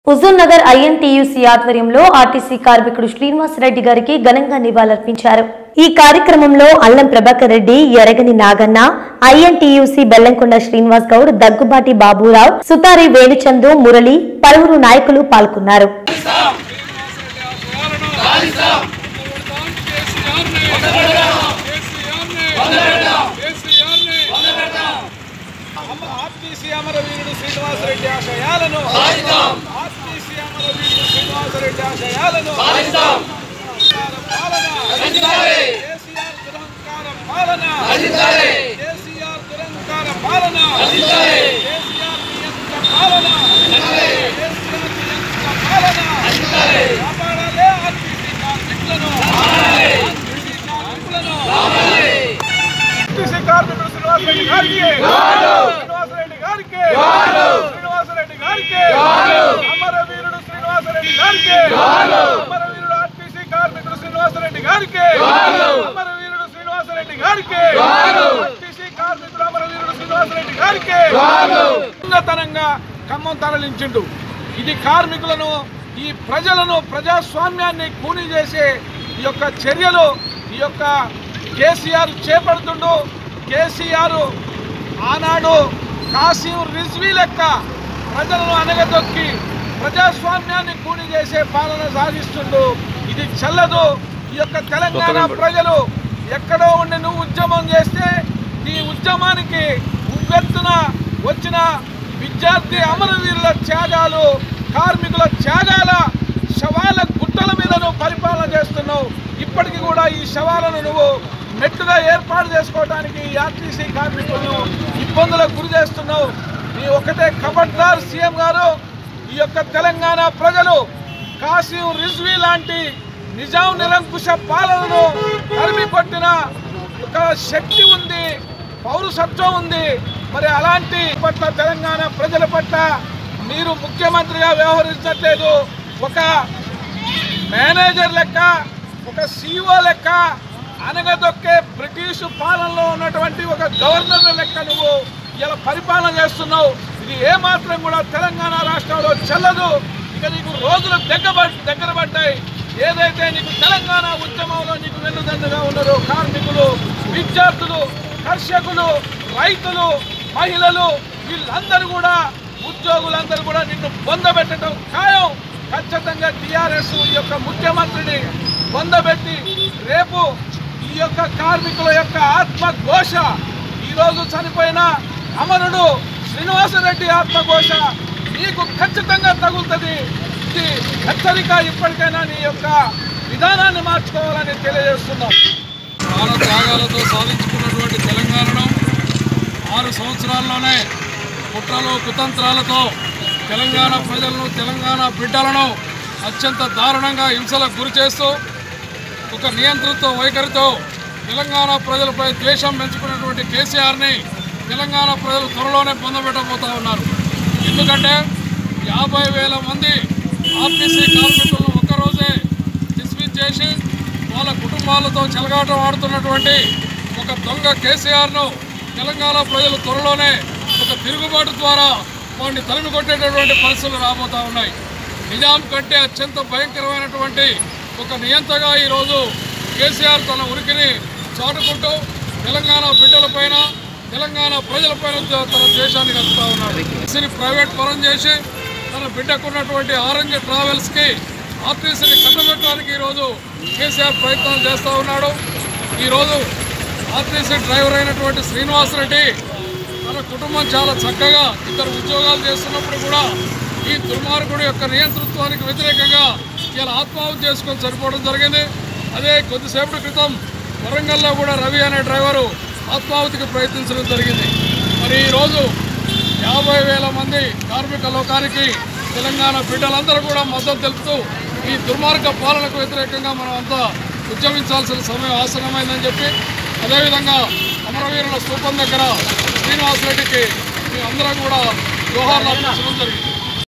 Huzur Nagar INTUC ఆధ్వర్యంలో RTC కార్మికుడు శ్రీనివాస్ రెడ్డి గారికి ఘనంగా నివాళులర్పించారు. ఈ కార్యక్రమంలో అల్లం ప్రభాకర్ రెడ్డి, ఎరగని నాగన్న, ఐఎన్టీయూసీ బెల్లంకొండ శ్రీనివాస్ గౌడ్, దగ్గుబాటి బాబురావు, సుతారి వేణుచందు, మురళి, పలువురు నాయకులు పాల్గొన్నారు. అమరవీరుడు శ్రీనివాస్ రెడ్డి ఆశయాలను ఆర్టీసీ అమరవీరుడు శ్రీనివాస్ రెడ్డి ఆశయాలను కేసీఆర్ దురంకార పాలన కేసీఆర్ దురంకార పాలన కేసీఆర్ నియంత్రణ పాలన కాపాడాలే ఆర్టీసీ కార్మికులను ఆర్టీసీ కార్మికులు శ్రీనివాస్ రెడ్డి గారికి శ్రీనివాసరెడ్డి గారికి అమరవీరుడు శ్రీనివాసరెడ్డి గారికి అమరవీరుడు ఆర్టీసీ కార్మికుడు శ్రీనివాసరెడ్డి గారికి అమరవీరుడు శ్రీనివాసరెడ్డి గారికి ఆర్టీసీ కార్మికుడు అమరవీరుడు శ్రీనివాసరెడ్డి గారికి ఉన్నతనంగా ఖమ్మం తరలించిండు. ఇది కార్మికులను, ఈ ప్రజలను, ప్రజాస్వామ్యాన్ని కూని చేసే ఈ యొక్క చర్యలు ఈ యొక్క కేసీఆర్ చేపడుతుండు. కేసీఆర్ ఆనాడు కాసిం రిజ్వీ లెక్క ప్రజలను అనగదొక్కి ప్రజాస్వామ్యాన్ని కూని చేసే పాలన సాగిస్తుండు. ఇది చెల్లదు. ఈ యొక్క తెలంగాణ ప్రజలు ఎక్కడో ఉండి నువ్వు ఉద్యమం చేస్తే నీ ఉద్యమానికి ఉవ్వెత్తున వచ్చిన విద్యార్థి అమరవీరుల త్యాగాలు, కార్మికుల త్యాగాల శవాల గుట్టల మీద నువ్వు పరిపాలన చేస్తున్నావు. ఇప్పటికీ కూడా ఈ శవాలను నువ్వు మెట్టుగా ఏర్పాటు చేసుకోవడానికి ఆర్టీసీ కార్మికులను ఇబ్బందులకు గురి చేస్తున్నావు. నీ ఒకటే ఖబర్దార్ సీఎం గారు, ఈ యొక్క తెలంగాణ ప్రజలు కాసిం రిజ్వీ లాంటి నిజాం నిరంకుశ పాలనను తరిమి కొట్టిన ఒక శక్తి ఉంది, పౌరసత్వం ఉంది. మరి అలాంటి పట్ల తెలంగాణ ప్రజల పట్ల మీరు ముఖ్యమంత్రిగా వ్యవహరించట్లేదు. ఒక మేనేజర్ లెక్క, ఒక CEO లెక్క అనగదొక్కే బ్రిటిష్ పాలనలో ఉన్నటువంటి ఒక గవర్నర్ లెక్క నువ్వు ఇలా పరిపాలన చేస్తున్నావు. ఇది ఏమాత్రం కూడా తెలంగాణ రాష్ట్రంలో చెల్లదు. ఇక నీకు రోజులు దగ్గర పడ్డాయి. ఏదైతే నీకు తెలంగాణ ఉద్యమంలో నీకు వెన్నుదన్నుగా ఉన్నారో కార్మికులు, విద్యార్థులు, కర్షకులు, రైతులు, మహిళలు, వీళ్ళందరూ కూడా, ఉద్యోగులందరూ కూడా నిన్ను పొందబెట్టడం ఖాయం. ఖచ్చితంగా TRS ఈ యొక్క ముఖ్యమంత్రిని పొందబెట్టి రేపు ఈ యొక్క కార్మికుల యొక్క ఆత్మఘోష, ఈరోజు చనిపోయిన అమరుడు శ్రీనివాసరెడ్డి ఆత్మఘోష నీకు ఖచ్చితంగా తగులుతుంది. ఇది హెచ్చరిక. ఇప్పటికైనా నీ యొక్క విధానాన్ని మార్చుకోవాలని తెలియజేస్తున్నాం. ప్రాణ త్యాగాలతో సాధించుకున్నటువంటి తెలంగాణను 6 సంవత్సరాల్లోనే కుట్రలు, కుతంత్రాలతో తెలంగాణ ప్రజలను, తెలంగాణ బిడ్డలను అత్యంత దారుణంగా హింసలకు గురి చేస్తూ ఒక నియంతృత్వ వైఖరితో తెలంగాణ ప్రజలపై ద్వేషం పెంచుకున్నటువంటి కేసీఆర్ని తెలంగాణ ప్రజలు త్వరలోనే పొందబెట్టబోతూ ఉన్నారు. ఎందుకంటే 50,000 మంది ఆర్టీసీ కార్మికులను ఒక్కరోజే డిస్మిస్ చేసి వాళ్ళ కుటుంబాలతో చెలగాటం ఆడుతున్నటువంటి ఒక దొంగ కేసీఆర్ను తెలంగాణ ప్రజలు త్వరలోనే ఒక తిరుగుబాటు ద్వారా వాడిని తరిమి కొట్టేటటువంటి పరిస్థితులు రాబోతూ ఉన్నాయి. నిజాం కంటే అత్యంత భయంకరమైనటువంటి ఒక నియంతగా ఈరోజు కేసీఆర్ తన ఉనికిని చాటుకుంటూ తెలంగాణ బిడ్డలపైన, తెలంగాణ ప్రజలపైన తన ద్వేషాన్ని కలుపుతూ ఉన్నాడు. ఆర్టీసీని ప్రైవేట్ పరం చేసి తన బిడ్డకున్నటువంటి ఆరెంజ్ ట్రావెల్స్కి ఆర్టీసీని కట్టబెట్టడానికి ఈరోజు కేసీఆర్ ప్రయత్నాలు చేస్తూ ఉన్నాడు. ఈరోజు ఆర్టీసీ డ్రైవర్ అయినటువంటి శ్రీనివాస్ రెడ్డి తన కుటుంబం చాలా చక్కగా 2 ఉద్యోగాలు చేస్తున్నప్పుడు కూడా ఈ దుర్మార్గుడు యొక్క నియంతృత్వానికి వ్యతిరేకంగా ఇలా ఆత్మాహుతి చేసుకొని చనిపోవడం జరిగింది. అదే కొద్దిసేపటి క్రితం వరంగల్లో కూడా రవి అనే డ్రైవరు ఆత్మాహుతికి ప్రయత్నించడం జరిగింది. మరి ఈరోజు 50,000 మంది కార్మిక లోకానికి తెలంగాణ బిడ్డలందరూ కూడా మద్దతు తెలుపుతూ ఈ దుర్మార్గ పాలనకు వ్యతిరేకంగా మనం అంతా ఉద్యమించాల్సిన సమయం ఆసన్నమైందని చెప్పి, అదేవిధంగా అమరవీరుల స్థూపం దగ్గర శ్రీనివాస్ రెడ్డికి మేము అందరం కూడా జోహార్లు అర్పించడం జరిగింది.